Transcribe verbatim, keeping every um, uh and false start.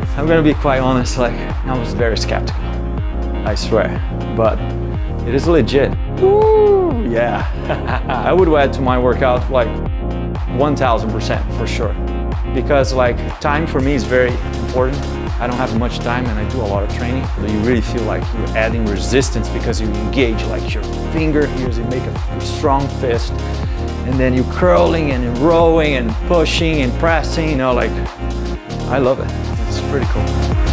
I'm gonna be quite honest, like, I was very skeptical, I swear, but it is legit. Woo, yeah. I would add to my workout like one thousand percent for sure. Because like time for me is very important. I don't have much time and I do a lot of training. So you really feel like you're adding resistance because you engage like your finger here, you make a strong fist. And then you're curling and rowing and pushing and pressing, you know, like, I love it. It's pretty cool.